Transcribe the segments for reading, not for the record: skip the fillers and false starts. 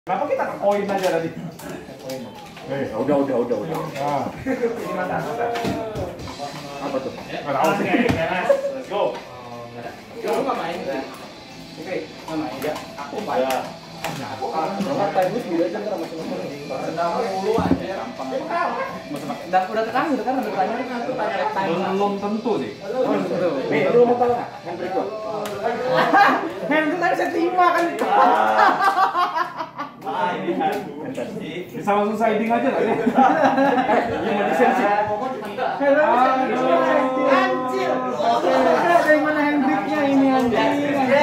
Kenapa kita ke koin aja tadi? Udah. Ah. Ini mata. Apa tuh? Nggak tahu sih. Let's go. Lu nggak main? Oke, nggak main ya. Aku main. Nomor time juga aja kan masing-masing. Sedang mulu aja. Gampang. Dan udah tekan bertanya. Belum tentu sih. Nih, lu mau tahu nggak? Handbrake gua. Handbrake tadi saya terima kan. Bisa langsung sliding aja nggak sih? Ini mau disensi. Anjir. Dari mana handbrake-nya ini anjing?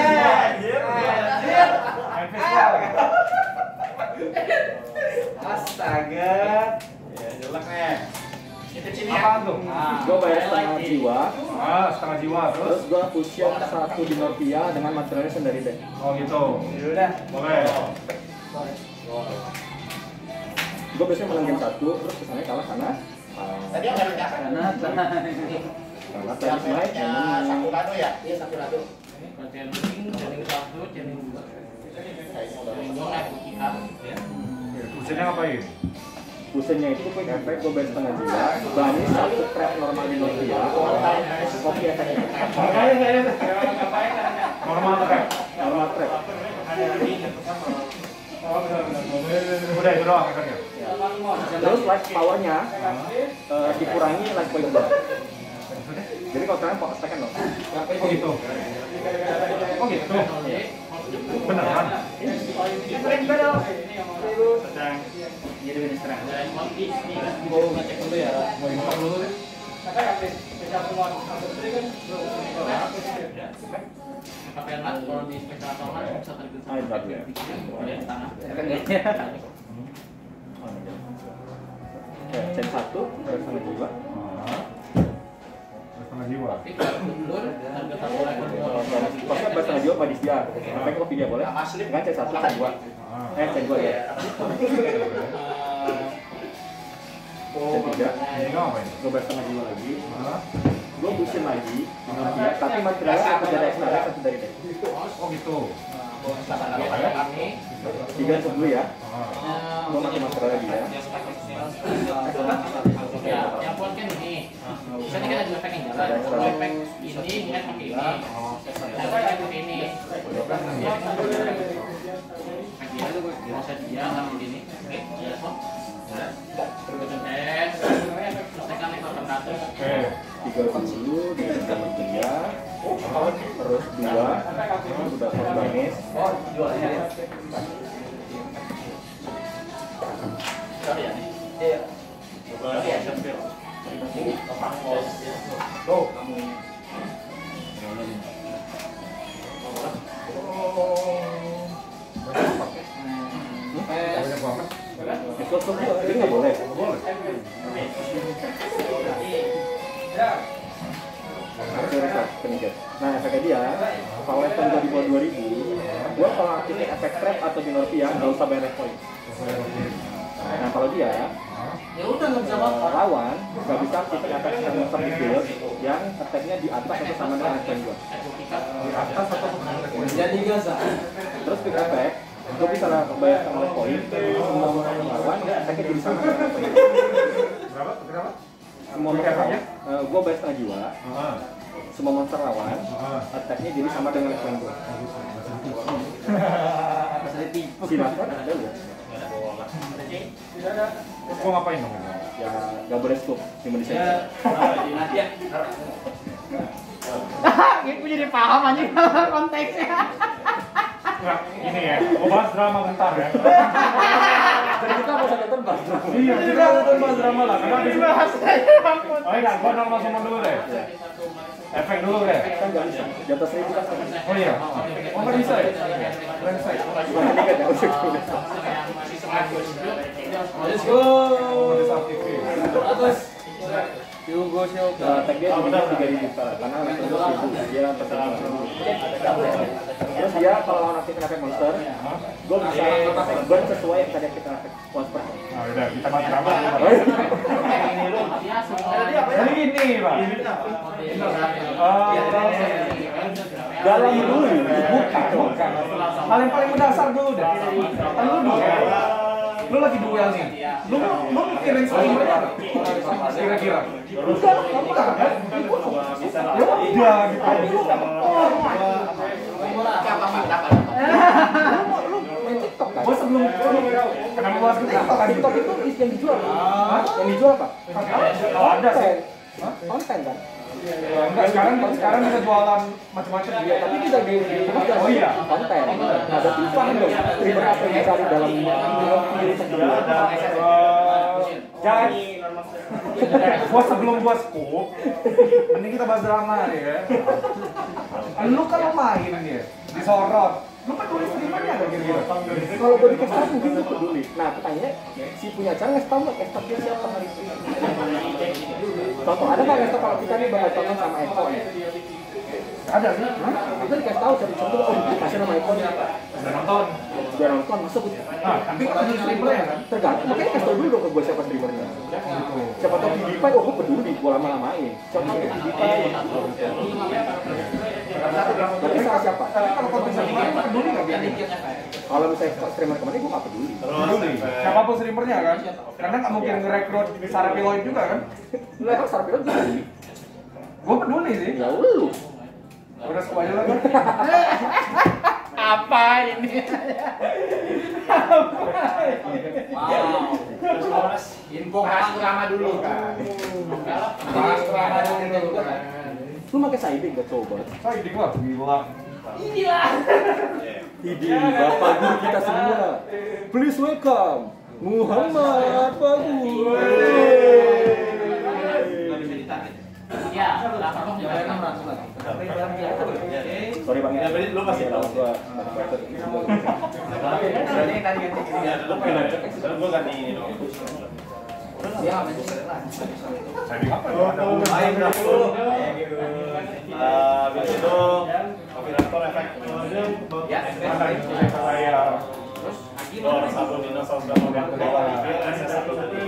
Astaga. Ya, jelek nih. Apaan tuh? Gua bayar setengah jiwa. Setengah jiwa terus. Terus gua fusion 1 dinorpia dengan materialnya sendiri deh. Oh gitu. Yaudah. Boleh. Gua biasanya menang game 1, terus kesannya kalah karena Tadi yang nggak ada. karena tadi naik Sakurado ya? Iya, Sakurado. Channel 1, channel 2. Channel 2 naik kita. Fusionnya ngapain? fusionnya itu quick effect, gua bayar setengah jiwa. Bani 1 trap normal dinorpia. Kopi efeknya. Normal trap. Normal trap. Udah itu doang efeknya. Terus life powernya dikurangi life point gua. Jadi kalau kalian fokus second loh. Oh gitu. Oh gitu. Beneran. Jadi ini sekarang. Mau ngecek dulu ya. Mau impor dulu deh. Pakai mat kalau di spektator bisa terkena. Ah, itu ya. Di tanah. Chain 1 bayar setengah jiwa. Setengah jiwa. Tapi kalau mundur harga satu level Pasnya bayar setengah jiwa sama dia. Efek kopi dia boleh. Dengan chain 1 chain 2. Chain 2 ya. Chain 3. Ini ngapain? Gue bayar setengah jiwa lagi. Gue busin lagi. Tapi materialnya satu dari ekstrak, satu dari deck. Oh gitu. kami 3 dulu ya. Gue pakai materialnya dia. ya yang buat kan ini misalnya kita juga pengen jalan kalau efek ini ingat pakai ini nah kita pakai ini dia tuh bisa dia sama ini oke ya kok terus tes selesaikan level 600 Oke. 3 dulu di dalam dia. Terus 2 udah pas banis. Iya. Tuh. Banyak banget. Ikut semua, ini nggak boleh. Boleh. Nah, efeknya dia, kalau level udah di bawah 2000, gua kalau aktifin efek trap atau dinorpia, nggak usah bayar point. Nah, kalau dia, ya udah nggak bisa apa lawan nggak bisa aktifin efek monster di field yang attack-nya di atas atau sama dengan attack gua. Di atas atau Jadi gas. Terus quick effect, gua bisa bayar sama life point, semua monster yang lawan, attack-nya jadi sama dengan life point. berapa? Berapa? Semua monster lawan, gua bayar setengah jiwa, semua monster lawan, Ah. attack-nya jadi sama dengan life point gua. Silakan, ada ya? Terus gua ngapain dong? Ya nggak boleh scoop Indonesia. Gue jadi paham anjing konteksnya. Enggak, ini ya. Gua bahas drama bentar ya. Jadi kita mau nonton bahas drama. Iya, kita nonton bahas drama lah. Karena di Bahas Oh iya, gua normal semua dulu deh. Efek dulu deh. Kan nggak bisa. Di atas 1000 kan. Oh iya. Oh nggak bisa ya? Nggak bisa ya? Bukan ini kan ya udah. Let's go. Oh, disaktifin. Bagus. Hugo Shoka. Tag dia di 3000 karena level 1000 dia pertama. Terus dia kalau lawan aktifin efek monster, gue bisa burn sesuai yang tadi aktifin efek monster. Nah, udah kita bahas drama. ya semua Jadi ini, Pak. dalam dulu. Bukan. Hal yang paling mendasar dulu deh. Kan lu duel. Lu lagi duel nih. Lu mikirin streamernya nggak? Kira-kira. Enggak kan? Ya udah gitu. Lu main TikTok kan? Gua sebelum kenapa gua masuk TikTok kan? TikTok itu yang dijual. Yang dijual apa? Kalau ada sih. Konten kan? Enggak, sekarang bisa jualan macam-macam. Iya, tapi tidak di Oh iya. konten. Nah, berarti paham dong streamer apa yang dicari dalam Jadi, gua sebelum gua scoop, mending kita bahas drama ya. Lu kan lo main dia, disorot. Lu peduli streamernya gak kira-kira? kalau gue dikasih tahu mungkin gue peduli. Nah, pertanyaannya si punya acara ngasih tahu nggak ngasih dia siapa hari itu? Contoh, ada nggak ngasih tahu kalau kita nih bakal tonton sama Eko nih? Ada sih. Kita dikasih tahu dari contoh, oh kasih nama Eko nih. Udah nonton. Biar nonton masuk. Nah, tapi kok peduli streamernya kan? Tergantung, makanya kasih tahu dulu dong ke gue siapa streamernya. Siapa tahu PewDiePie, oh gue peduli, gue lama-lamain. Siapa tahu PewDiePie. Tapi salah siapa? Tapi kalau konten streamer peduli nggak dia? Kalau misalnya streamer kemarin gue nggak peduli. Peduli. Siapapun streamernya kan? Karena nggak mungkin ngerekrut Sarah Piloid juga kan? Lu emang Sarah Piloid gue peduli. Gue peduli sih. Ya lu. Udah suka aja lah kan? Apa ini? Wow. Info khas drama dulu kan. Khas drama dulu kan. Lu pakai siding gak coba? Saya di gua gila. Ini bapak guru kita semua. Please welcome Muhammad Bagus. Ya, laptop juga Sorry bang, ya lu pasti tahu. gua. Berarti yang tadi ganti gini ya. Dan gua ganti ini dong. Dia nggak main super lah. Saya di apa? Main dulu. Habis itu operator efek. Ya, Saya Terus satu dinosaurus bagian ke bawah. Satu di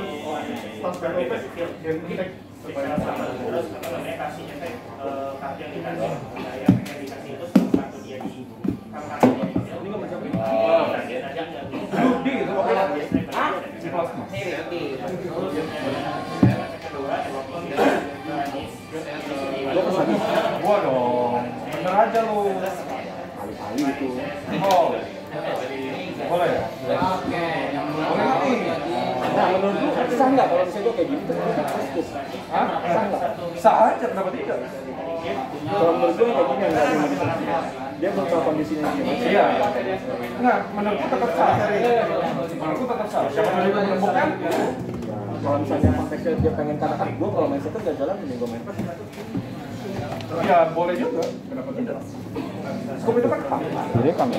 supaya terus kasih efek kartu yang dikasih daya efek yang dikasih itu satu dia di kartu dia di ini nggak macam Di itu si plasma. Gua kesana. Gua dong. Bener aja lu. Kali-kali gitu. Oh. Boleh ya? Oke, yang Boleh nih. Nah menurut lu sah nggak kalau misalnya gua kayak gini terus kita Facebook? Hah? Sah nggak? Sah aja, kenapa tidak? Kalau menurut gua kayak gini nggak gimana? Dia belum tahu kondisinya gimana. Iya. Enggak, menurutku tetap sah. Menurutku tetap sah. Siapa tahu juga menemukan? Kalau misalnya konteksnya dia pengen katakan gua kalau main setter nggak jalan mending gua main first. Ya, boleh juga. Kenapa tidak? Scoop itu kan hak. Jadi kami.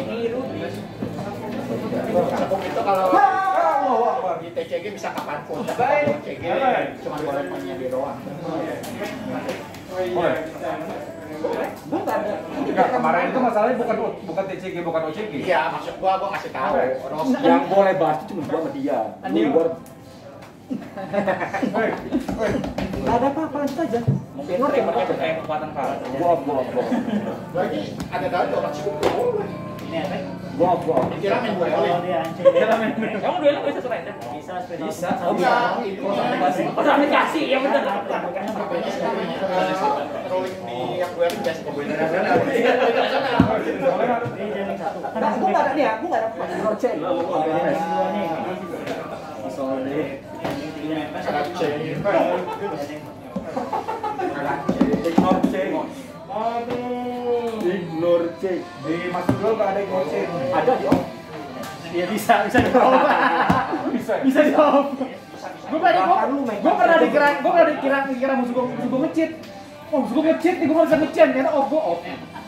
itu kalau Wah. di TCG bisa kapanpun. Tapi TCG cuma boleh mainnya di doang. Boleh. Gua nggak ada. Enggak, kemarin itu masalahnya bukan TCG, bukan OCG. Iya, maksud gua ngasih tahu. Yang boleh bahas itu cuma gua sama dia. Lu gua Hei. nggak ada apa-apa lanjut aja. Mungkin mereka pakai kekuatan kalah. Gua. Lagi ada dado masih cukup. ini apa? Gua. Kira main duel. Kamu duel bisa surrender? Bisa. Oh enggak, itu Aplikasi ya benar. rolling di yang duel biasa Boleh nggak? Nah, gua nggak ada nih ya, gua nggak ada project. Ignore check. Di masuk dulu nggak ada yang ngoceh. Ada di off. Iya bisa jawab. Bisa. Jawab. Gue pernah dikira musuh gue nge-cheat. Oh, musuh gue nge-cheat nih, gue nggak bisa nge-cheat karena gue off.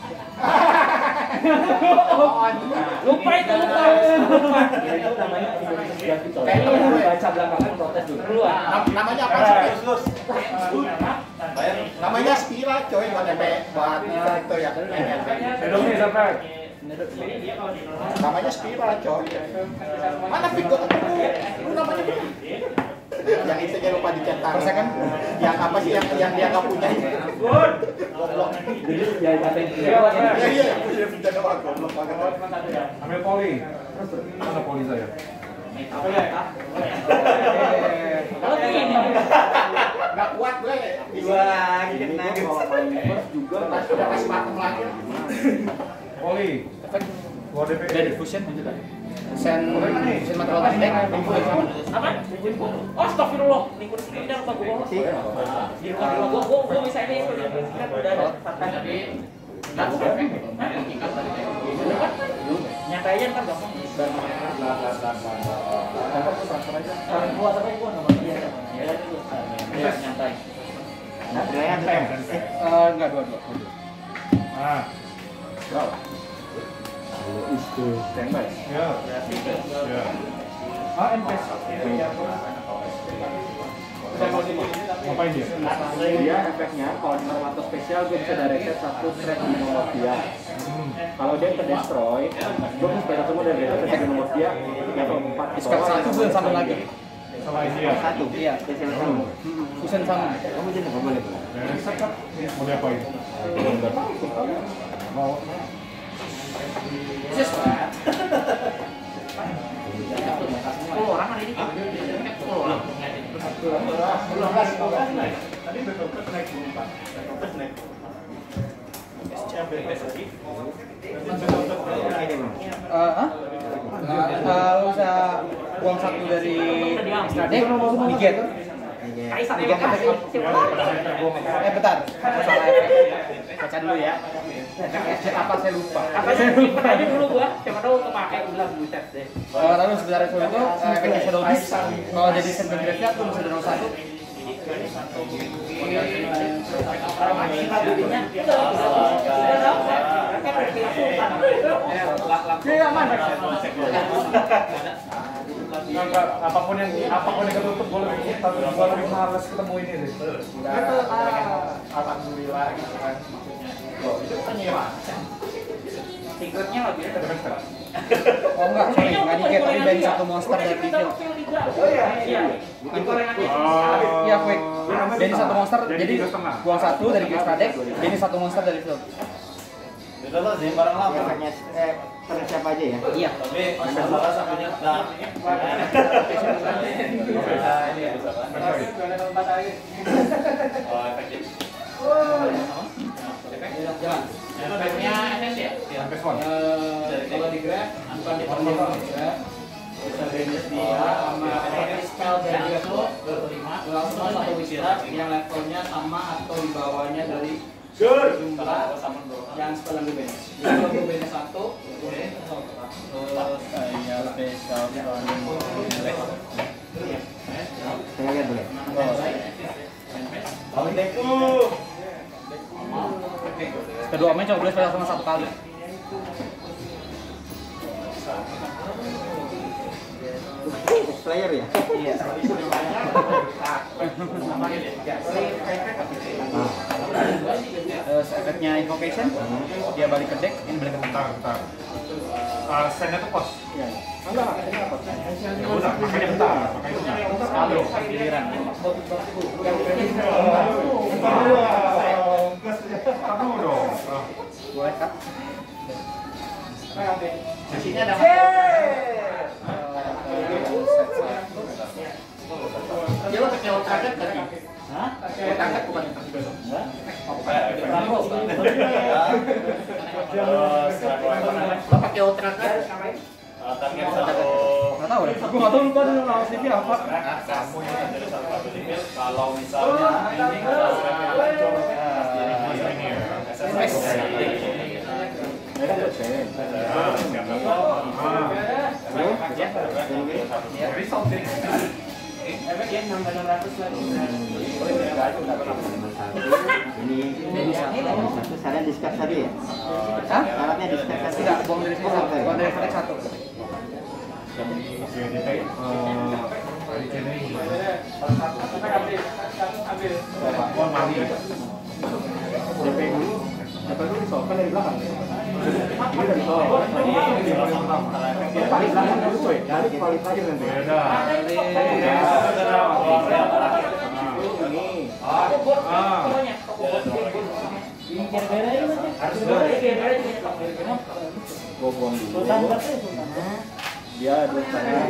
Lupa itu lupa. Itu namanya baca belakangan protes dulu. namanya apa sih? Namanya Spira coy buat itu ya. Duduk nih sampai. Namanya Spira coy. Mana Vigo ketemu? Lu namanya yang isinya lupa dicetak. Per second? Yang apa sih yang dia nggak punya? Good. Goblok. Ya tapi Iya, yang punya punya doang goblok banget. Ambil poli. Mana poli saya? Apa ya? Nggak kuat gue. Wah, dikit Ini nugget. gue kalau main first juga udah kasih bottom lagi. Poli. Gua DP. dari fusion juga. Sen material pendek. Apa? Oh, astagfirullah. Nikun ini jangan lupa gua. Sih. Gua bisa ini. Kan udah ada. Tapi lagu Nyatainya kan gampang. Gua tapi gua nomor dia. ya nyantai. Enggak, dua. Ah, Berapa? Standby. ya. Ya. Ah, NPS. Ngapain dia? Dia efeknya kalau di normal atau spesial gue bisa direct set satu thread di nomor dia. Kalau dia ke destroy, gue bisa bayar semua dari reset di nomor dia level 4 Discard satu bulan sama lagi. Sama ini ya. Satu. Iya, spesial sama. Fusion sama. Kamu jadi nggak boleh. Reset kan mau diapain? Mau Orang hari ini. Orang. Tadi betul naik 4. Betul naik. SCB PSSI. Kalau bisa uang satu dari extra deck, diget. Kaisar Diget kan bentar. Masalah efek. Baca dulu ya. Efek apa saya lupa. Apa sih simpen aja dulu gua. Siapa tahu kepake udah buset deh. Lalu sebenarnya itu efeknya Shadow Beast. Kalau jadi Sentient Graveyard tuh bisa dari 1. Iya aman. Apapun yang ketutup gue lebih males ketemu ini deh. Alhamdulillah gitu kan. Itu penyewa. Secretnya lagi ya. Oh enggak, sorry, enggak diget, tapi dari satu monster dari field. Oh iya. Iya. Iya, quick. Dari satu monster, jadi buang satu dari extra deck, jadi satu monster dari field. Udah lah, sih barang lama. Efeknya terus siapa aja ya? Iya. Tapi masalah sampai nyetak. Oh, efektif. Efeknya SS ya? Kalau di grab, bukan di grab. Bisa damage dia sama spell dari itu langsung satu wizard yang levelnya sama atau di bawahnya dari jumlah yang spell yang di-banish. Jadi kalau di-banish 1, terus Saya lihat boleh. Kedua main coba boleh spell sama satu kali. Player ya? Iya. Efeknya invocation, dia balik ke deck, ini balik ke tentang. Sennya tuh pos. Iya. Enggak, ini apa? Ya udah, makanya bentar, sekali giliran. Kamu dong. Boleh kan? Di sini ada dia lo pakai ultraget tadi. Hah? Ultraget bukan lo pakai ultraget Target satu. Nggak tahu deh. Gue nggak tahu lupa dulu nama CV apa. Kamu yang dari satu limit. Kalau misalnya ini Ini satu syarat discard tadi ya? Hah? Syaratnya discard tadi. Tidak, buang dari sini satu. Buang dari efek satu. DP dulu disolkan dari belakang. dari bawah. Balik langsung dulu coy. Balik aja nanti. Beda. Bobong dulu. Dia dua setengah.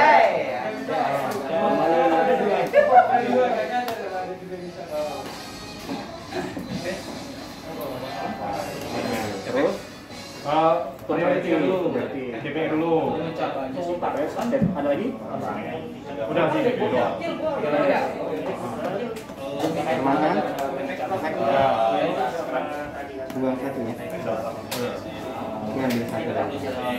Terus Priority dulu. TP dulu. ada lagi? Udah sih TP doang. Semangat. Buang satu ya. Ini ambil satu lagi.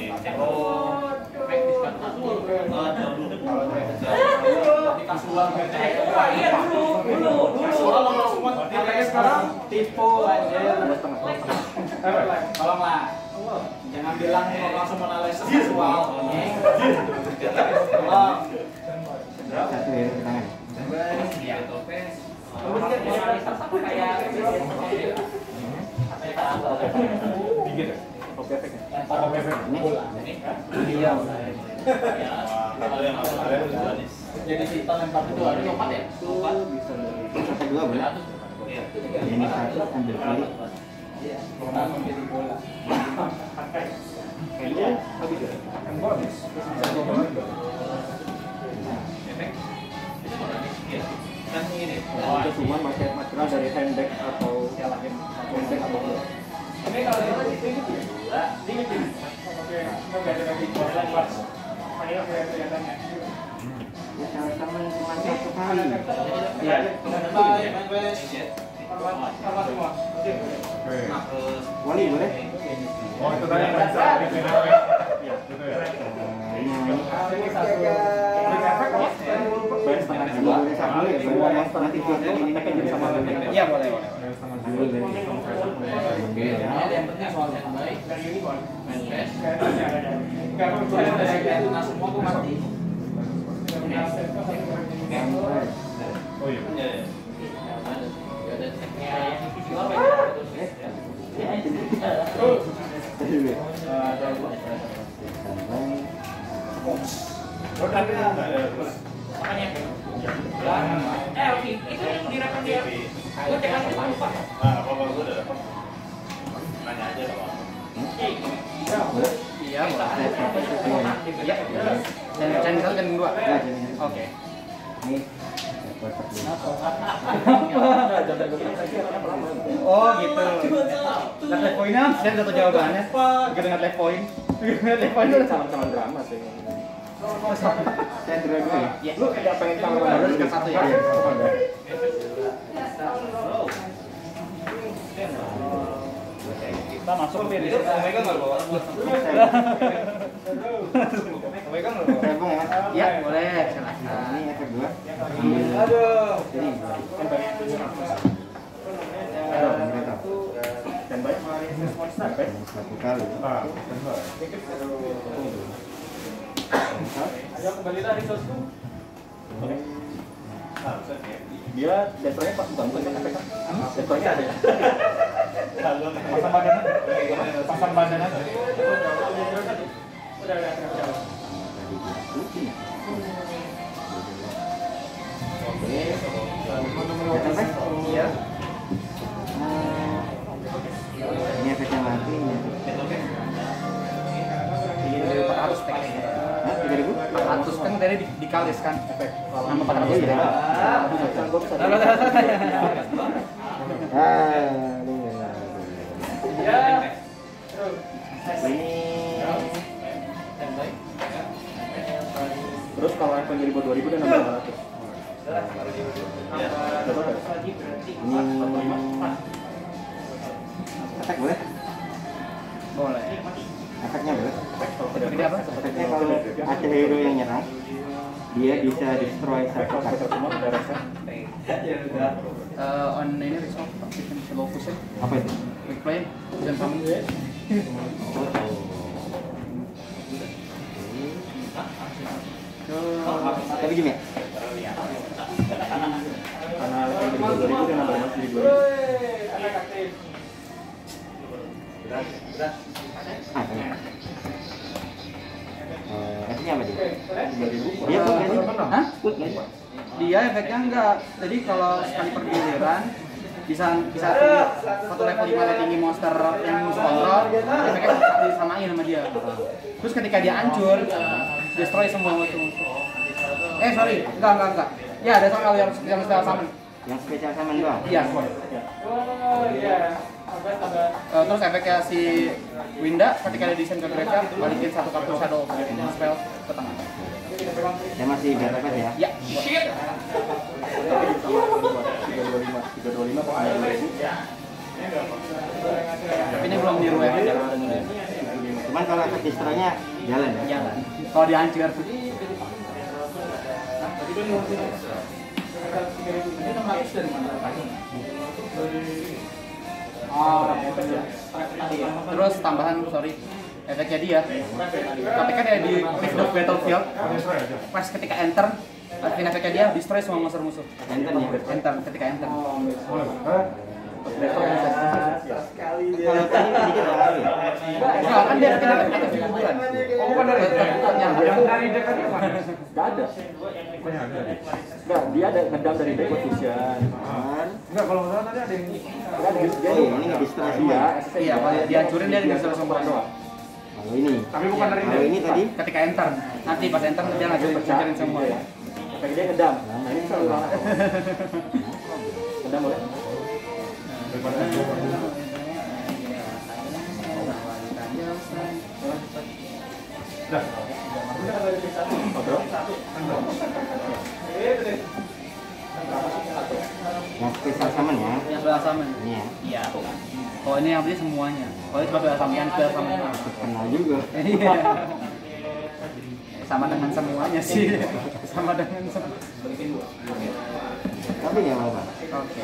Sekarang tipu aja. Tolonglah. Jangan bilang mau langsung menganalisis visual. Tolong. Satu ya di tangan. Dikit ya? Oke efeknya. Oh, efek. Ini. Jadi kita lempar itu ada lompat ya? Lompat. Satu dua boleh. Ini satu ambil kiri. Lompat menjadi bola. Kayaknya habis ya. Kan bonus. Kan ini. Itu cuma pakai material dari handbag atau handbag atau Ini kalau dingin dingin. Oke, enggak ada lagi lempar. Ayo kelihatannya. ya sama-sama cuma satu kali. Ya. Baik, wes. Sama semua. Oke. Oke. Wali boleh? Oh, itu tadi yang bisa bikin efek. Iya. Itu ya. Ini satu. Bayar setengah dua boleh satu ya. Nanti buat ini pakai jadi sama dulu. Iya, boleh, boleh. Dari setengah dulu dari sampai satu. Yang penting soalnya baik. Nah, semua tuh mati. Oh iya. Oke, itu yang direkam dia. Gue cek lagi lupa. Apa-apa gue udah dapat. Nanya aja sama. Iya, iya. Dan channel kan dua. Oke. Ini Oh gitu. Lihat live poinnya, saya udah tahu jawabannya. Kita dengar live point. Live point itu sama-sama drama sih. Saya dulu ya. Lu kayak pengen tahu Harus ke satu ya. Kita masuk ke sini. Omega enggak bawa? Omega enggak bawa? Telepon ya? Iya, boleh. Silakan. Ini efek dua. Aduh. Ini. Aduh, ini tahu. Dan baik. Satu kali. Ah, benar. Ayo kembali lagi sosku. Dia detroitnya pas bangun kan efek kan? Detroitnya ada ya? Pasang badan. Pasang badan aja. Iya. Ini efeknya mati. Ini 400 packnya. Hah? 3.000? 400 kan tadi dikalis kan efek. Nama 400 Iya. ya. Sanggup satu. Terus kalau iPhone jadi buat 2000 dan 600. Efek boleh? Boleh. Efeknya boleh? Efeknya apa? Efeknya kalau ada hero yang nyerang, dia bisa destroy satu kartu. On ini resolve bisa bawa pusing. Apa itu? Quick play dan summon. Tapi gini ya? Karena iPhone jadi buat 2000 dan 600 jadi 2000. Efeknya apa dia? Dia full nggak sih? Hah? Full nggak sih? Dia efeknya enggak. Jadi kalau sekali pergiliran bisa satu level 5 tinggi monster yang musuh kontrol, efeknya disamain sama dia. Terus ketika dia hancur, destroy semua musuh. Sorry, enggak. Ya, ada soal yang spesial summon. Yang spesial summon doang? Iya. Terus efeknya si Winda ketika dia desain ke graveyard, balikin satu kartu shadow spell ke tengah. Dia masih BTP ya? Ya. Tapi ini belum di ruang ya. Cuman kalau efek destroy-nya jalan ya? Jalan. Kalau dihancur. Terus tambahan, efeknya dia ketika dia di Rift of Battlefield, pas ketika enter, efeknya dia destroy semua monster musuh. Enter ya? Enter, ketika enter. Kalau tadi dikit ada ya? Enggak, kan dia kena aktif di kuburan. Oh, bukan dari yang dari deck tadi apa? Nggak ada. Nggak, dia ada ngedam dari deck position. Enggak, kalau nggak salah tadi ada yang Oh iya, ini nggak destroy semua ya? Iya, kalau dihancurin dia destroy semua doang. Kalau ini? tapi bukan dari Kalau ini tadi? Ketika enter, nanti pas enter dia hancurin semua. Kayak dia ngedam. Nah ini selalu banget. Ngedam boleh? Yang spesial summon ya? Yang spesial summon. Ini ya? Iya. Kalau ini yang beli semuanya. Kalau itu spesial summon, yang spesial summon. Kenal juga. Iya. Sama dengan semuanya sih. Sama dengan semua. Tapi nggak apa-apa. Oke.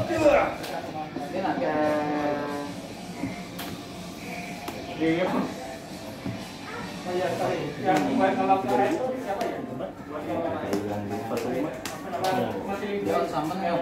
Jual summon yang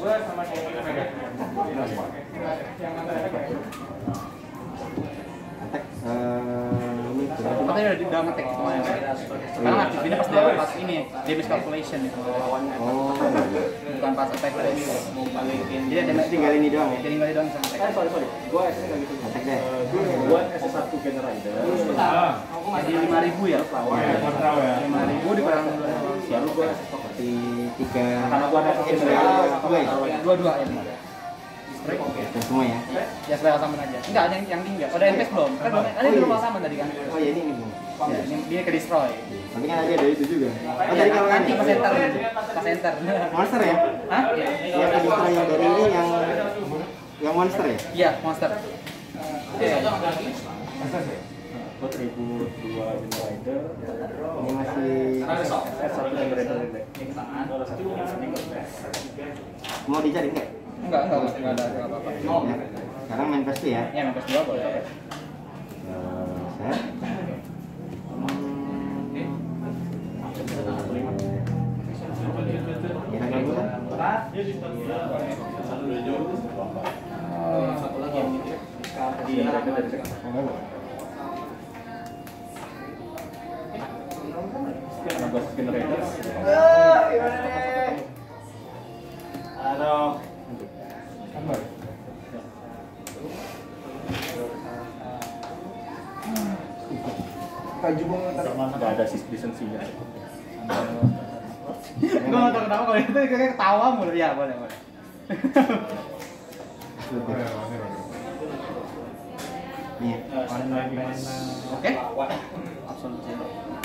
Attack, ini berapa? katanya udah ngetek semuanya. Sekarang aktifinnya pas dia pas ini damage calculation itu. Oh, Bukan pas attack base. Jadi ada damage tinggal ini doang ya? Jadi nggak doang sama attack. Sorry. Gua SS nggak gitu. Attack deh. Gua SS1 Generator. Jadi 5.000 ya? 5.000 dikurang Baru gua seperti 3. Karena gua ada Dua ya? dua ya. Dan semua ya? Ya spesial summon aja. Enggak, ada yang tinggi enggak? Ada NPS belum? Kan belum. Ada belum summon tadi kan? Oh iya ini belum. Ya, ini dia ke destroy. Tapi kan tadi ada itu juga. Oh tadi kalau nanti ini pas enter. Pas enter. monster ya? Hah? Iya. Yang tadi destroy yang dari ini yang monster ya? Iya, monster. Buat 1002 Generator. Ini masih SS1 Generator. mau dicari nggak? Enggak ada apa-apa. Ya. Sekarang main pasti ya? Ya, NPS 2 boleh. Set. Kira dulu kan? Satu lagi yang gitu. Karena gua Generator. Aduh. Nggak ada lisensinya. Gue nggak tahu kenapa kalau itu kayak ketawa mulu. Ya, boleh. Nih. Oke. Absolut zero.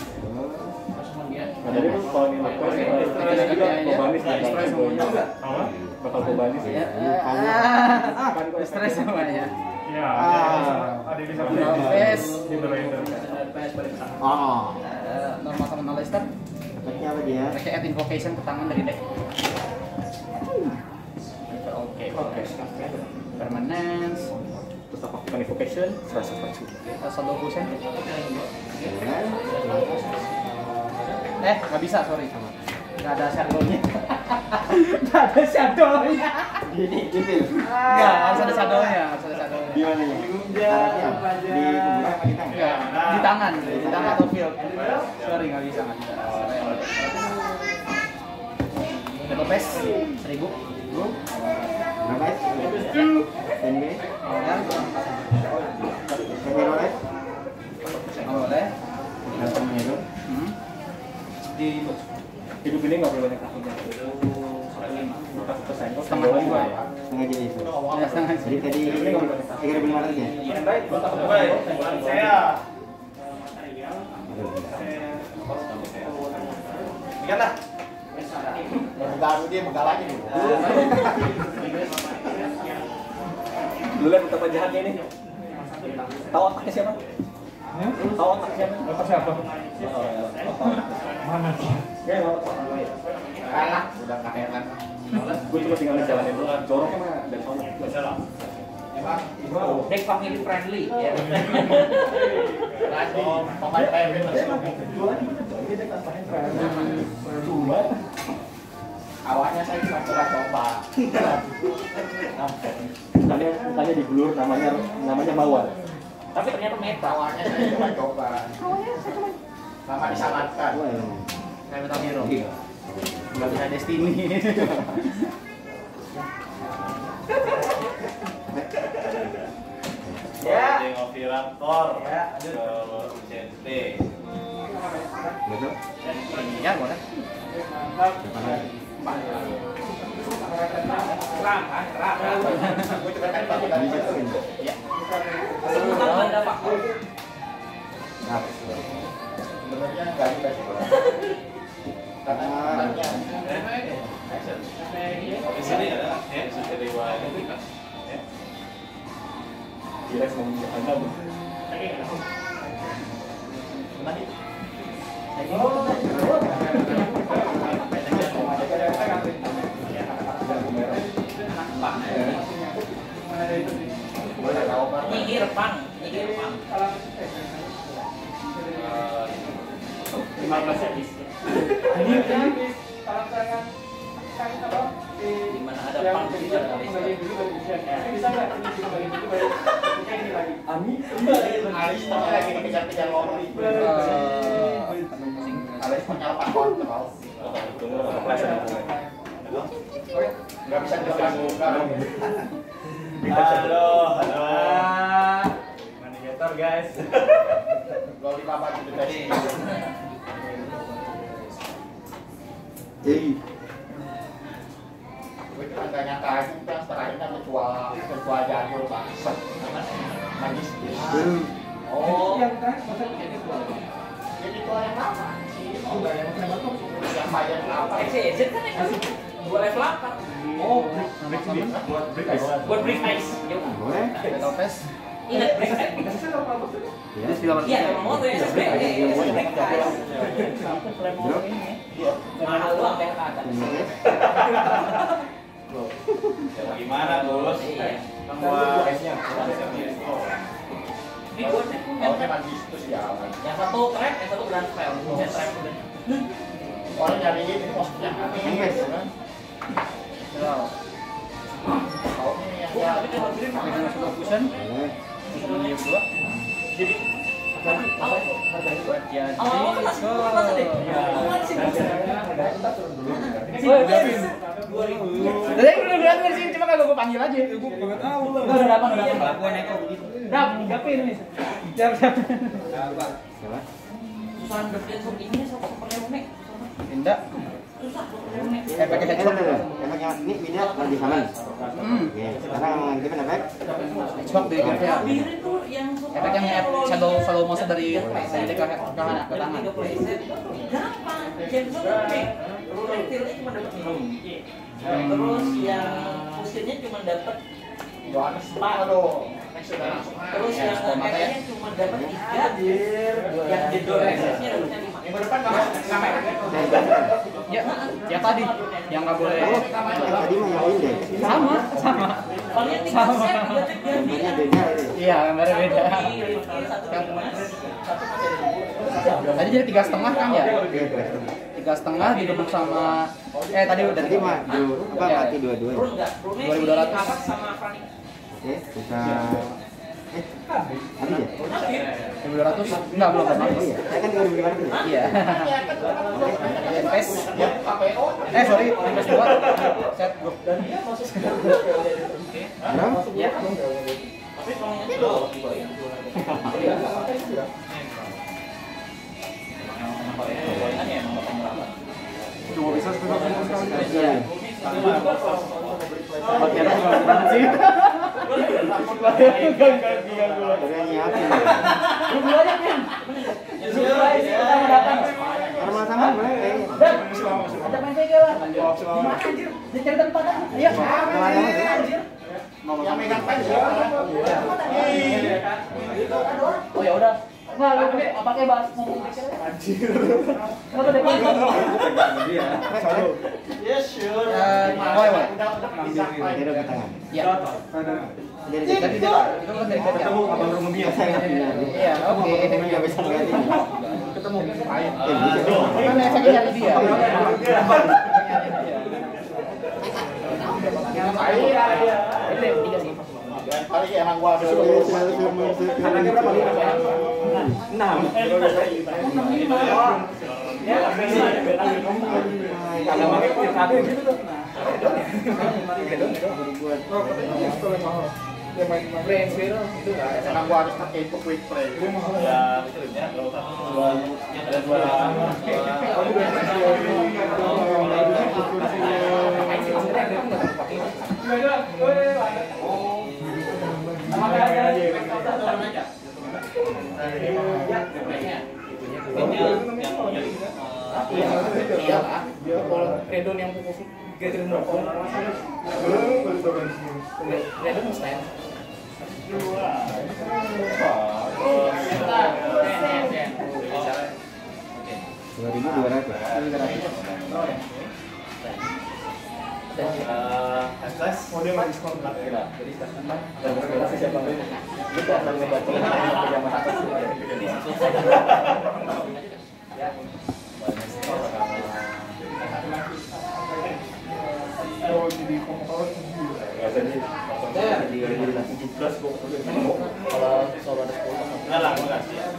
Nah, jadi kalau ini Kobanis bakal Kobanis ya. Stres semuanya. Ya, ada di satu Face. Oh. Normal sama Alistair. Efeknya apa dia? Pakai add invocation ke tangan dari deck. Oke. Permanence. Terus aktifkan invocation, serasa pacu. Shadow Fusion. Ya. Nggak bisa, sorry. Nggak ada shadow-nya. Nggak ada shadow-nya. Ini, ini. Nggak, harus ada shadow-nya. Gimana ya? Syaratnya apa? Di kuburan apa di tangan? Enggak, di tangan atau field. Sorry nggak bisa. Dapat pes 1000. Bro. Berapa es? Tempe? Ya, Tempe roles? boleh. Datang itu. Di Hidup ini nggak boleh banyak tahunya. 100% kok. setengah juga ya. Setengah jadi itu. Ya, setengah. Jadi tadi 3.500 ya? Saya. Ingat lah. Baru dia begal lagi nih. Lu lihat betapa jahatnya ini. Tahu otaknya siapa? Tahu otaknya siapa? Otak siapa? Mana sih? Ya, Kalah, udah kahelan. gue cuma tinggal ngejalanin doang. Joroknya mah dari sana. Salah. Deck family friendly ya. Lagi, pemain PMB Cuma awalnya saya cuma coba-coba. Tanya di blur namanya Mawar. Tapi ternyata meta. Awalnya saya coba-coba. Lama disamarkan. Kayak Metal Hero. Nggak bisa Destiny. Ya. Oviraptor. Ya, Kalau CT. Betul? Ya boleh. Gue coba kan pakai dari situ. Ya. Sebutan ada Pak. Sebenarnya nggak dikasih. Karena Di sini ada CT Dewa ini kan. Gila ngomongin Anda. Nyihir Pang. 15 habis. Di mana ada Pang tidak ada Alis lagi dikejar-kejar ngomong. Alis menyalakan kontrol. Nggak bisa dilepas muka. Halo. Navigator guys. Kalau di papan itu tadi. Jadi Gue cuma nggak nyangka aja kan terakhir kan ketua jadul bangsat. Magis. Oh. Jadi ketua yang lama. Yang bayar apa? XZ kan itu 2 level 8. Oh, Buat break ice. Ya udah. boleh? Metal Fest. Ingat break ice. Ya. Iya, emang mau tuh ya break ice. Mahal lu sampai ke atas. Ya gimana bos? Iya. Wah. Ini buat Kalau magis itu siapa? yang satu trap, yang satu grand spell. Yang trap udah. Orang nyari ini maksudnya Invest. Kalau ini yang Wah, tapi kalau green mah dengan sudah fusion. Boleh. Fusionnya berdua. Jadi awal-awal kan masih kurang deh. Masih Tadi udah bilang dari sini, cuma kagak gue panggil aja. Gue kagak tahu. Udah dapat gue neko begitu. Dap, Gapin nih. Siap. Susah ngertiin sok ini sok super leonek. Indah. Susah super leonek. Pakai headshot dulu. Efeknya ini beda lagi sama. Oke. Sekarang gimana efek? Coba dari gamenya. Efek yang shadow motion dari deck ke tangan. Gampang, James Bond reptilnya cuma dapat minum. Terus yang fusionnya cuma dapat Yohanes aduh. terus yang efeknya cuma dapat 3. Yang jedor eksesnya dapatnya 5. Minggu depan sama Ya tadi yang nggak boleh. Tadi mah yang ini deh. Sama. Paling tinggal set 3 cek ganti. Gambarnya beda ini. Iya, gambarnya beda. Satu emas, satu masih Tadi jadi 3,5 kan ya? 3,5 digebuk sama tadi udah Tadi mah apa mati dua-dua. Rune enggak, Rune 2200. Kapak sama Frank. Oke, kita $1.200? Enggak, belum pernah. Iya, saya kan 2005 ya. Iya. Invest. Sorry, invest 2. Set go. Ya. Cuma bisa sekali. Iya. Pakai banget sih. Udah nyiapin. Dulu aja kan. Kita datang. Sama-sama boleh kayaknya. Ada main PG lah. Gimana anjir? Dia cari tempat aja. Ayo. Anjir. Yang megang pen siapa? Oh ya udah. Enggak, lu pakai bahas ngomong dikit aja. Anjir. Enggak ada depan. Yes, sure. Tidak ke tangan. Iya. Jadi Itu kan dari kerja. ketemu abang Rumia saya. Iya, oke. Enggak bisa lihat ini. Ketemu. Bisa. Kan efeknya nyari dia. Kali emang gua Anaknya berapa? 6. Kalau pakai punya satu gitu tuh. Emang gua harus pakai itu quick play. Ya, betul ya. Ada dua. Iya lah. Redon yang fokus Gathering Dropon. Redon stand. Oh dia mau diskon berapa kira? Kalau solo ada 10. Enggak lah, makasih ya.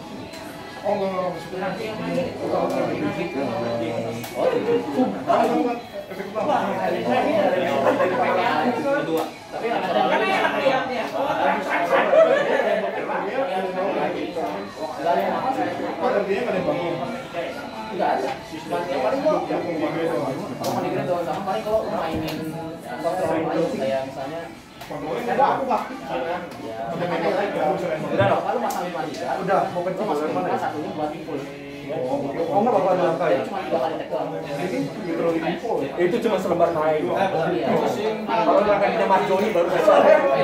Enggak ada. Yang paling gua kalau di grade doang sama paling kalau mainin kontrol lain kayak misalnya udah dong, kalau masang 5 Udah, mau itu masuk mana? Satunya buat full. Oh, enggak apa-apa ada angka ya? Cuma 3 kali tek doang. Itu cuma selembar kain. Iya. Kalau angkanya Mas Joni baru bisa.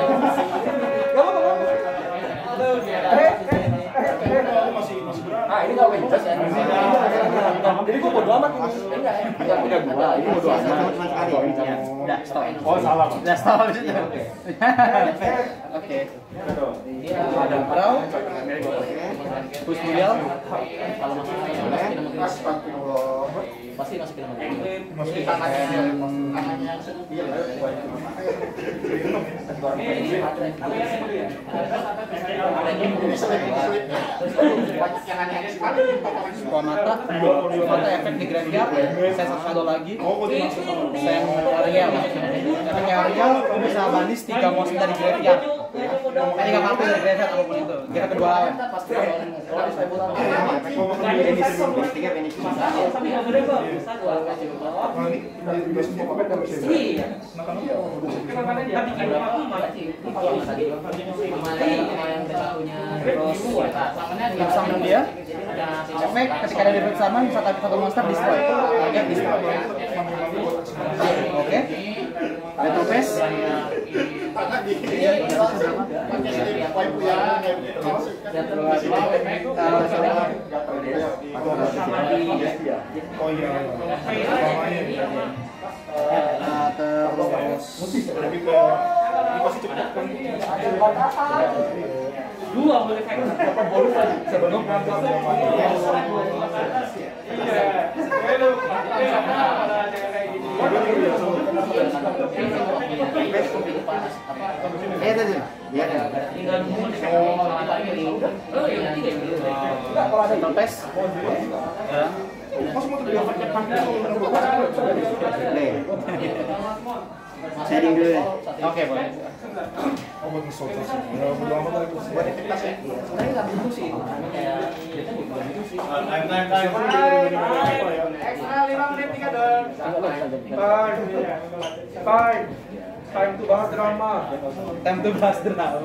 Ah, ini enggak wajib ya. Jadi gua bodo amat. Enggak ya. Yang punya gua, ini bodo amat. Cuma sekali. Udah, stop. Oh, salah. Udah, stop di situ. Oke. Dia Ada Brow, Push Muriel, kalau masuk pasti masuk film. Masuk tangannya Mata efek di graveyard, saya satu lagi, saya Ariel. Efeknya Ariel bisa banis 3 monster dari graveyard. 3 kartu dari graveyard apapun itu. Kita kedua lawan. pasti Summon dia. Efek ketika ada defense summon satu monster destroy. Target destroy. Oke. Battle Pass. Dua boleh kayak Sebelum Tadi. Ya. tinggal nunggu paling ini udah. Oh iya nanti kayak gitu. Enggak, kalau ada yang tes. Nih. Sharing dulu deh. Oke, boleh. Oh, buat nge-showcase. Ya, bodo amat lah. Buat aktivitas ya. Sebenarnya nggak butuh sih itu. Kayak kita juga butuh sih. Ekstra 5 menit 3 dong. Time to bahas drama. Time to bahas drama.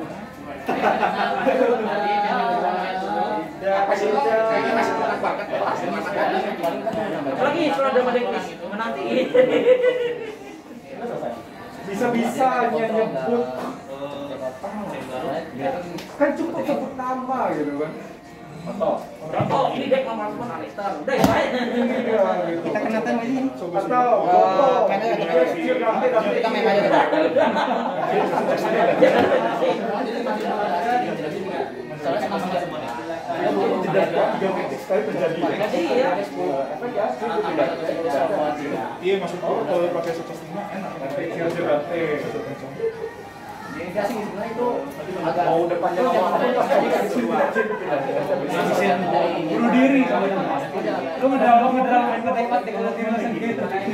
Lagi setelah ada Madekis menanti. Bisa-bisanya nyebut kan cukup sebut nama gitu kan. Oh ini deck nomor 4 Alistair. Udah ya. Kita kena time aja ini. Atau Main aja. Kita main aja. Soalnya sama-sama semuanya. iya maksudku kalau pakai sukses 5 enak Dia sih sebenarnya itu agak Mau depannya ngomong apa? Bunuh diri. Lu ngedrama ngetek diri sendiri.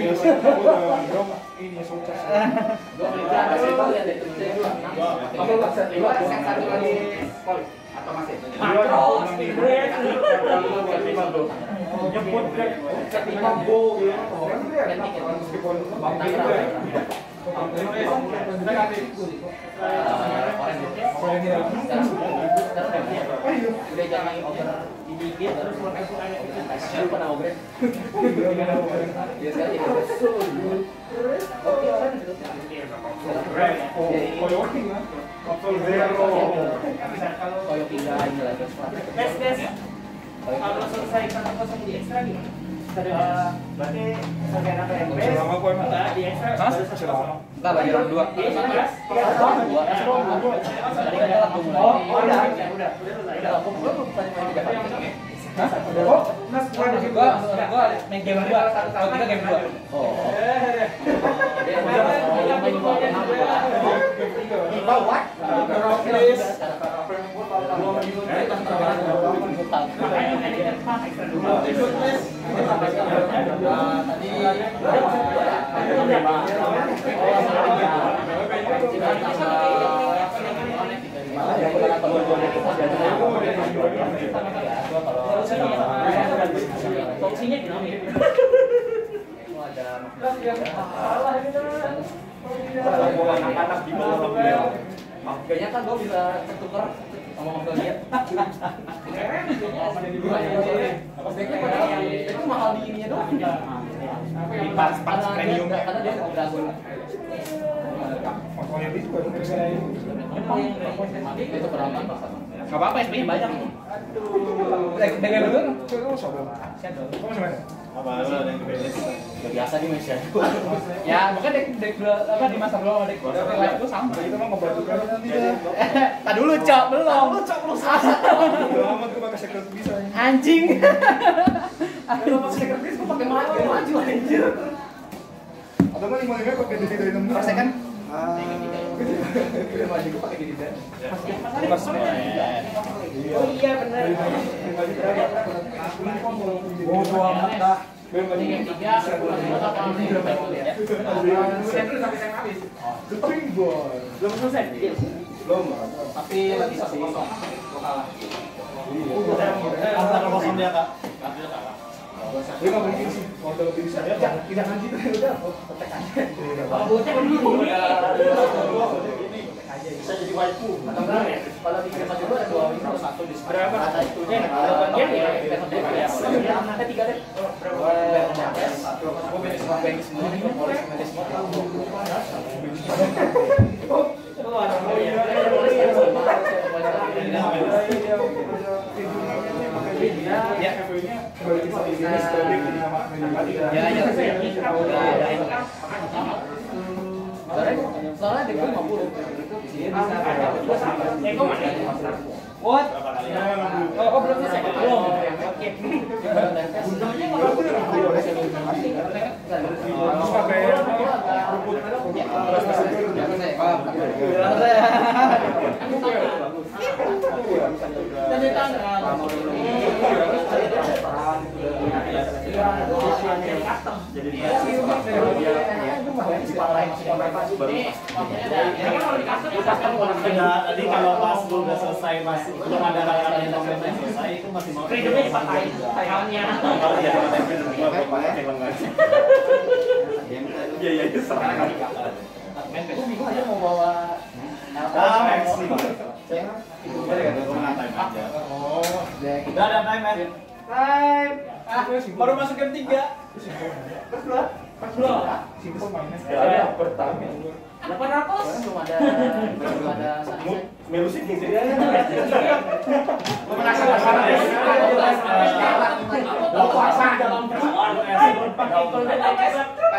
ini sukses gue beli berapa sih kalian deh Oke, yang satu lagi poli atau masih? Makro, nyebut ketimbang go gitu meskipun udah jangan over dikit terus siapa nama over ya sekali oke orang koyo pindah ini lagi Kalau selesai kata kosong di ekstra gimana? Berarti sampai apa yang best? lama kok emang Di ekstra masih lama Entar lagi round 2. tadi kan kita langsung mulai udah aku belum tadi main 3 kali oh nas Gua main game 2, kalau 3 game 2. oh dia main bawah. Solusinya dinamis. Anak-anak di bawah Kayaknya kan gue bisa tertukar sama mobil dia. Itu mahal di ininya doang. Di pas premium. Karena dia mau dragon. makanya itu kan Itu berapa pas? Enggak apa-apa, SP-nya banyak. Dengan dulu kamu masih main? Apa ada yang dipilih? Udah biasa nih Mas ya. Ya, makanya deck apa di master lo sama deck live itu sama. kita mah ngebantu kan nanti Tadi dulu, Cok, belum. lama tuh pakai secret bisa Anjing. Kalau pakai secret gue pakai maju anjir. atau nggak 5 pakai dari 6 Per second. Udah maju gue pakai gini deh. Oh iya benar. bodo amat dah Yang 3 Belum selesai. belum Tapi lagi 1-0. Gua kalah. Antara kosong dia kak. dia nggak mungkin sih kalau lebih bisa tidak nanti udah tetek aja Kalau bocah kan gitu. Bisa jadi waifu. Kalau di game dulu ada 2 win plus 1 di Berapa? Ada itu nya. Bagian ya? Ada 3 deh. Gua bench semua nih, polis semua. Soalnya dia 50. What? Oh belum selesai. Belum. terus pakai Jadi Iya. Kalau dia dipatahin baru tadi kalau pas gue udah selesai masih belum ada rangkaian yang selesai itu masih mau. Freedomnya dipatahin tangannya. Kalau dia pakai freedom gua pakai lengan. Iya iya itu salah. Gue bingung aja mau bawa Maxi. Udah ada time, man. Time. Baru masuk game 3. Pas belum. Simpel mainnya. ada pertama. Kenapa rapos? belum ada sunset. Melusik gitu ya. Mau puasa dalam perjuangan. Pakai golden X.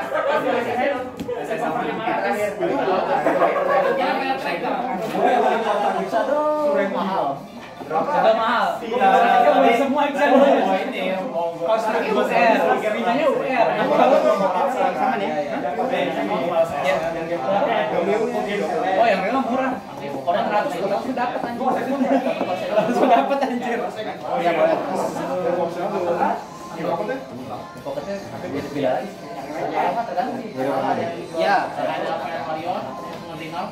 Mahal. Agak mahal. Semua bisa ini. Kostumnya UR, harganya UR. Sama nih. Oh, yang memang murah. Orang 100 juga langsung dapat anjir. Langsung dapat anjir. Iya boleh. Pokoknya beda lagi. Apa tergantung sih. Iya. Ada Mario, Ronaldinho.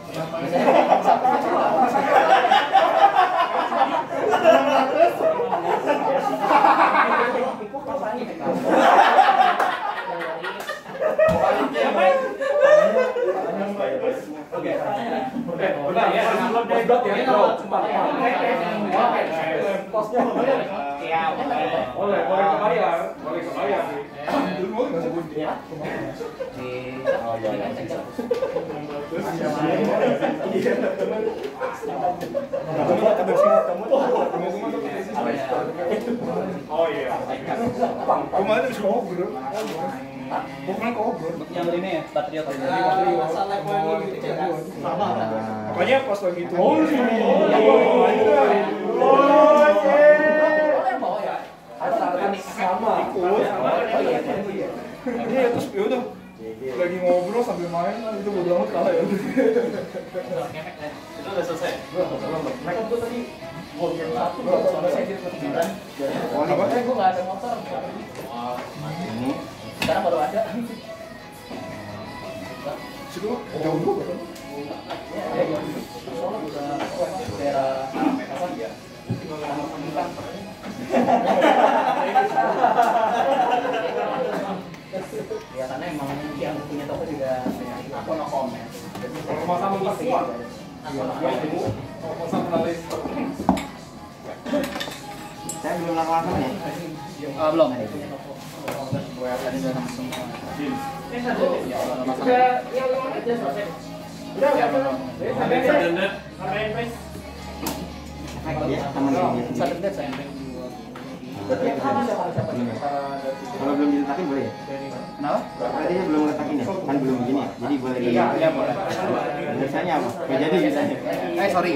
Boleh kebayar sih. Dulu nggak sebut dia. Oh iya. Kemarin itu ngobrol. Bukan ngobrol. Yang ini ya, Patriot. Makanya pas lagi itu. Iya terus ya udah lagi ngobrol sambil main itu bodo amat kalah ya. Itu udah selesai. Mereka tuh tadi gol yang satu baru selesai dia ke 9. Apa? Gue nggak ada motor. Sekarang baru ada. Situ jauh dulu kan? Ya. Soalnya udah daerah apa ya? Kelihatannya emang yang punya toko juga aku no comment. Kalau masalah pasti kuat. Saya belum langsung ya. Belum. Tadi udah langsung. Ya, teman ini. Sadar saya. Kalau belum diletakin boleh ya? Kenapa? Berarti belum letakin ya? Kan belum begini ya? Jadi boleh Iya, boleh. Biasanya apa? Gak jadi biasanya. Sorry.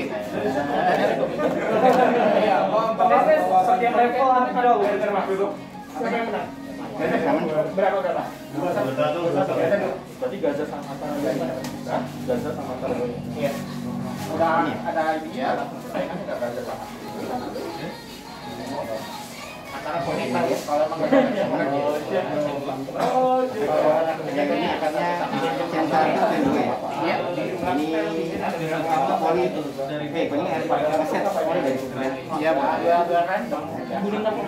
Setiap level ada udah termasuk itu. Siapa yang menang? Berapa? Berarti Gaza sama Gaza sama Tarboy. Iya. Udah ada ya. Saya kan enggak Gaza sama. Antara komunitas ya, kalau emang Yang ini akarnya central itu dulu ya? Iya. Ini poli kuning air pakai kaset poli dari sebelah. Iya, biar kan guling apa?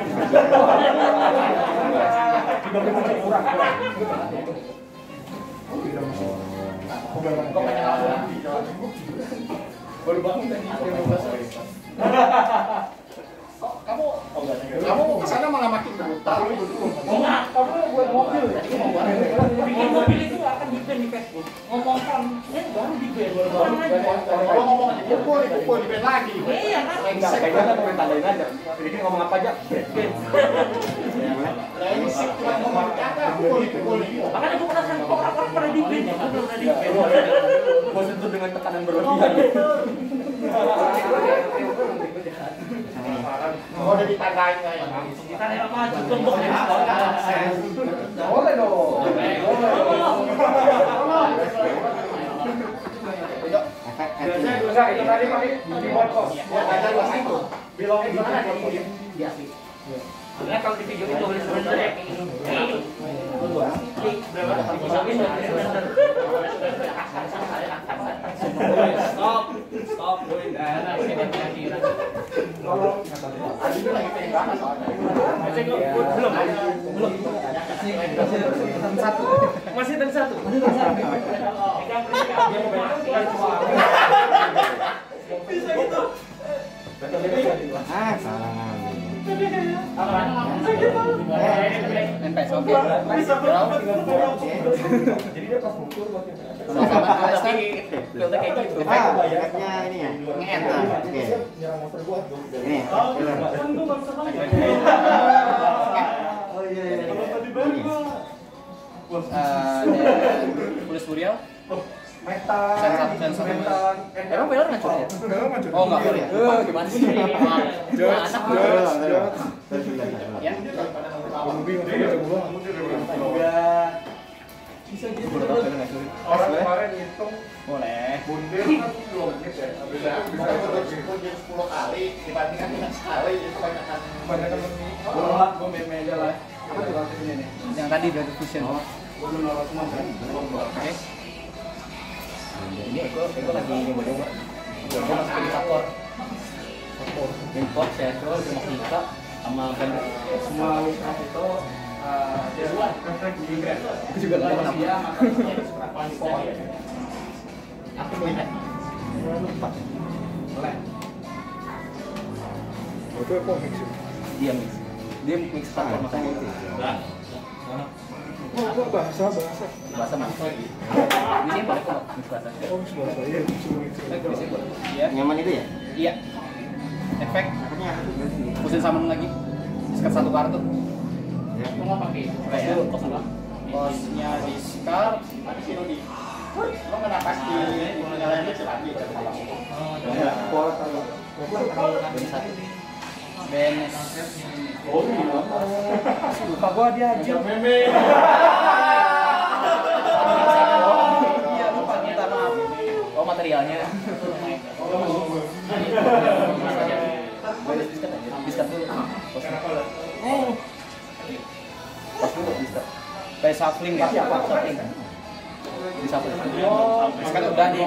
Baru bangun tadi kamu kesana malah makin brutal. Kamu buat mobil ya? Bikin mobil itu akan di-ban di Facebook. Ngomongkan, baru di-ban. Kalau ngomong pukul di band lagi. Iya kan? Kayaknya kan pengen tandain aja. Jadi ngomong apa aja? Brengsek cuma ngomong kata pukul. Makanya gue penasaran kok orang pernah di-ban ya? Gue belum pernah di-ban. Bos itu dengan tekanan berlebihan. Oh, udah ditandain kayak. Kita nih apa? Gembok ya. Boleh dong. Biasanya enggak itu tadi pakai di botol. Ya ada di situ. Bilang di mana di Karena kalau di video itu boleh sebenarnya kayak gini. Stop doing that. Masih dan satu. Bisa gitu. Nempel, oke. Jadi dia pas mukul buat Sama-sama filter kayak gitu. Efeknya ini ya. Ngeet. Oke. nyerang monster gua. Ini. Oh iya iya. Tulis Burial. Metan. Metan. Emang Peler nggak curhat ya? Oh nggak boleh ya? Gimana sih? Anak ya? Bisa gitu. Orang kemarin hitung boleh. bundir kan 2 menit ya. Bisa 10 kali dibandingkan dengan sekali itu kebanyakan. kebanyakan lebih. Gue main aja lah. Apa tuh ini nih? Yang tadi Dragon Fusion. Gue belum naruh semua kan. Oke. Ini Eko lagi nyoba-nyoba. Gue masukin faktor. Import, shadow, Magnika, sama Bender. Semua witness itu efek di grab. Aku juga nggak tahu kenapa. Aku mau ingat. Boleh. Itu apa mix? Dia mix faktor makanya. Oh, bahasa. Bahasa mana? Ini yang paling kok mix bahasa. Oh, bahasa. Iya, Bisa boleh. Iya. Nyaman itu ya? Iya. Efek. Efeknya apa sih? Pusing summon lagi. Discard 1 kartu. Ya. Lu nggak pakai itu. Kayak kosnya discard. Lo nggak pasti jalannya lagi. pola kalau. Beni 1. Benes. Oh, iya. Lupa gua dia aja. Iya lupa minta maaf. Oh materialnya. Benes discard aja. Discard dulu. Pas dulu discard. Kayak shuffling ya. Shuffling. Di shuffle. Discard udah nih.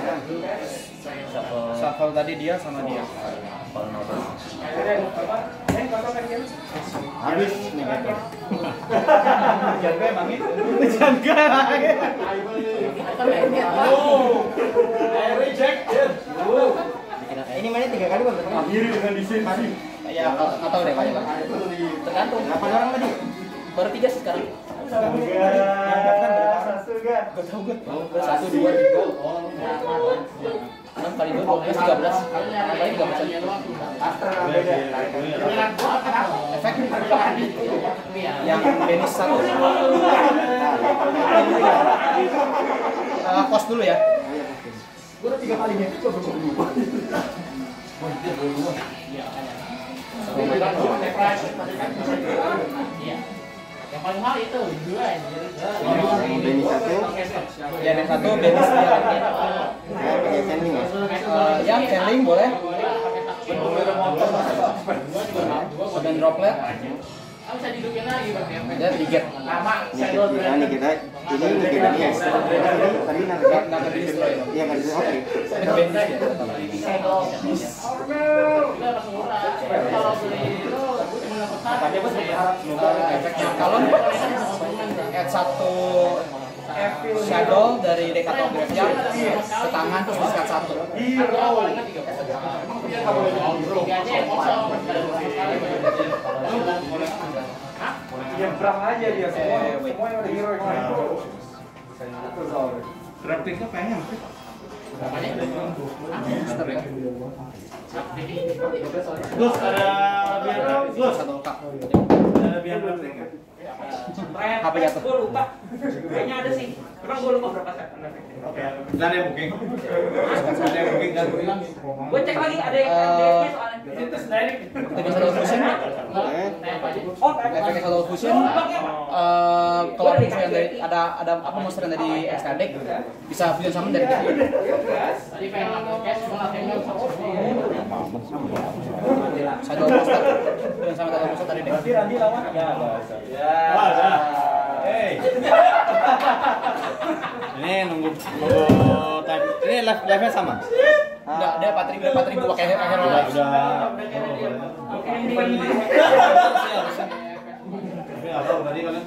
Shuffle tadi dia sama dia. Habis nih kayaknya. Jaga emang itu. Jaga. Ini mainnya 3 kali Bang. Akhiri dengan disensi. Ya nggak tahu deh kayaknya. Tergantung. 8 orang tadi. Baru 3 sih sekarang. Gak tahu gue. 1, 2, 3. 6 kali 2, 12, 13. Kali 13. Efek yang Benis 1. Kos dulu ya. Gue udah 3 kali nih. Coba gue lupa. Yang paling mahal itu dua anjir. Beni 1. Ya yang 1 Benis dia. Saya pakai sanding ya. Yang sanding boleh. Dan droplet. Bisa dihidupin lagi berarti ya. Dan tiget. Lama Ini kita ini ya. Tadi Nggak ke destroy. Iya kan oke. Benis ya. Kalau beli itu Makanya gue berharap semoga efeknya kalon add 1 shadow dari deck atau graveyard ke tangan terus discard 1. Yang berang aja dia semua yang ada hero yang lain. Repliknya pengen sih. Plus ada biar plus. 1 kak. Ada biar replik. Apa jatuh? Gue lupa. Kayaknya ada sih. Emang gue lupa berapa set. Oke. Nggak ada yang booking. Ada yang booking kan? Gue cek lagi ada yang soalnya. Itu direct. Kita bisa double fusion. Oh, Efeknya double fusion. Kalau ada musuh yang dari ada apa monster yang dari extra deck bisa fusion sama dari deck. tadi pengen ngambil cash cuma akhirnya Shadow monster fusion sama double monster dari deck. Berarti Randy lawan ya ada. Ya. Ada. Hey. Ini nunggu time. Ini live-nya sama. Enggak, dia 4.000 pakai hero Udah. Tapi apa tadi kalian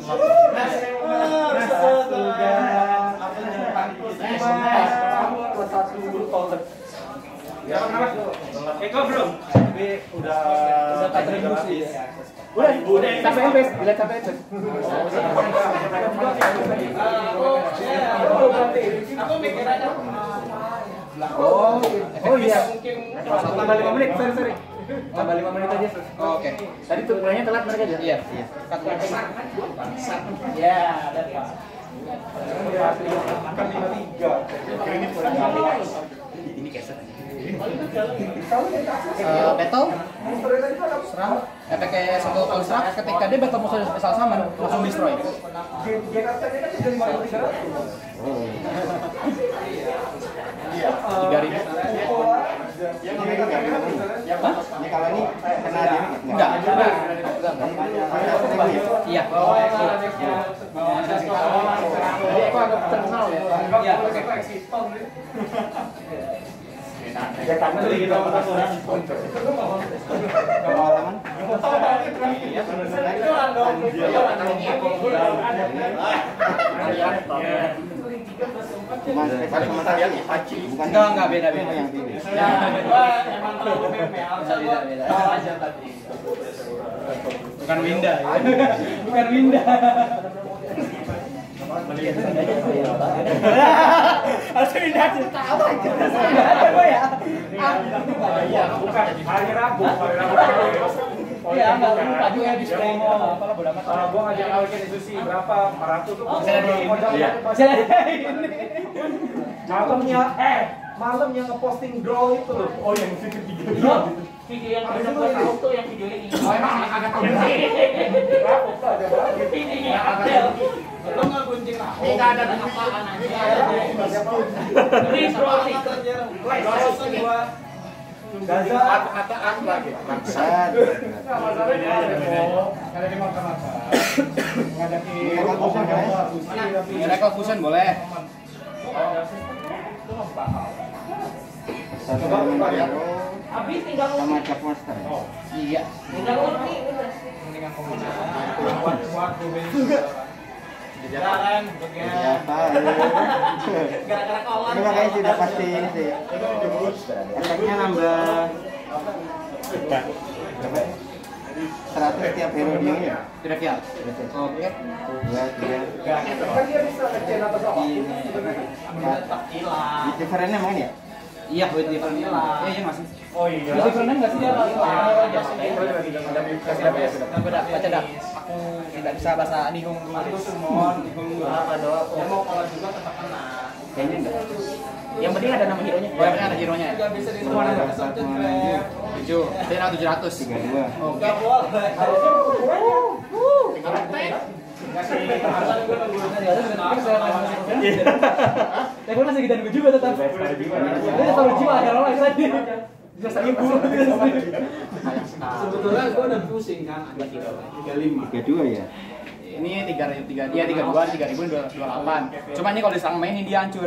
Eko belum? Tapi udah 4.000 sih. Udah, sampai MS, bila sampai MS. Aku mikir aja. Oh iya. Tambah 5 menit, sorry. Tambah 5 menit aja. Oke. Tadi tuh mulainya telat mereka aja. Iya. Ya, ada Pak. ini keset aja. Battle serang pakai satu construct ketika dia battle musuh asal sama langsung destroy. Tiga ribu. Ini kalau ini kena damage Enggak. Iya. Jadi aku agak terkenal ya. Iya. Ya karena kita pengalaman. Cuma sementara ya paci, bukan Enggak beda. yang ini. Ya, gua emang terlalu meme ya. Beda. Tahu aja tadi. Bukan Winda ya. Bukan Winda. Harusnya Winda tahu aja. Apa ya? Bukan hari Rabu. Iya, enggak lupa juga di promo. Apalah bodo amat. Kalau gua ngajak Alvin itu sih berapa? 400 tuh. Bisa Malamnya ngeposting draw itu loh. Oh yang musik ketiga. Video yang bisa gua tahu tuh yang video ini. Oh emang agak tahu. Ini Abdel. Lo nggak gunting aku. Tidak ada apaan aja. Ini browsing. Gaza kata-kataan lagi. Bangsat. Ada di makan apa? Ngadakin Miracle Fusion boleh. Satu dengan hero Habis tinggal sama cap monster. Iya. tinggal ulti. Jalan, Siapa? gara-gara kawan. Ini makanya sudah pasti ini sih. Efeknya nambah berapa? 100 tiap hero dia ya. Tidak ya. Oke. 2, 3. kan dia bisa nge-chain atas apa? Di differentnya main ya? Iya, buat di Iya, masih. Oh iya. Di differentnya enggak sih dia? Beda, baca dah. Aku tidak bisa bahasa Nihong dulu. Aku summon, apa doang. Ya mau kalau juga tetap kena. Kayaknya enggak. Yang penting ada nama hero-nya. Oh, yang penting ada hero-nya. Enggak bisa di rumah ada satu grab. 7. Dia 700. 32. Enggak boleh. Level masih kita juga tetap. Dia selalu jiwa hero lagi tadi. Bisa saling bunuh. Sebetulnya gua udah pusing kan ada 35. 32 ya? Ini 32, 3.028. Cuma ini kalau diserang main ini dia hancur.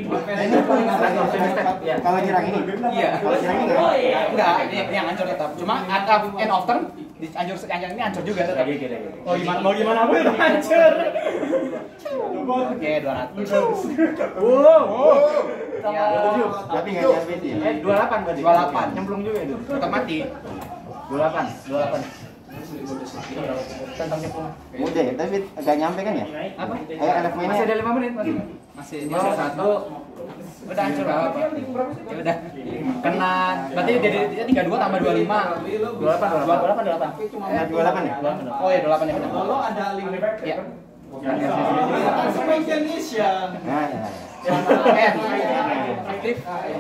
Kalau nyerang ini? Iya. Kalau nyerang ini enggak? Enggak, ini yang hancur tetap. Cuma ada end of turn hancur ini hancur juga tetap. Oh gimana mau gimana pun hancur. Oke, 200. Wow. Ya, Tapi nggak nyampe sih ya? 28 berarti. 28. Nyemplung juga itu. Tetap mati. 28. Tentang nyemplung. Mudah ya, tapi agak nyampe kan ya? Apa? Ayo anak mainnya. Masih ada 5 menit masih. Masih dia satu. Udah hancur apa? Ya udah. Kena berarti jadi 32 tambah 25. 28. Nah, 28 ya? Oh ya 28 ya benar. Kalau ada link Iya. Indonesia. Nah, Aktif.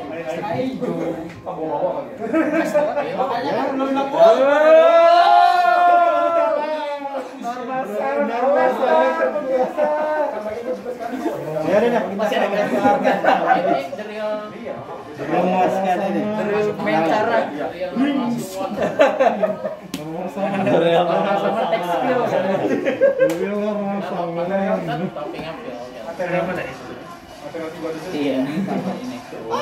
ya udah Masih ada keluarga. memuaskan ini. Main cara. Iya. Ini.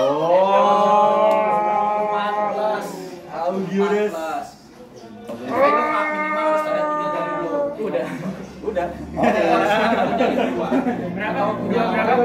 Oh. 14. Audio des. 14. Itu minimal harus ada 3 dari dulu. Udah. Udah. Jadi 2. Berapa?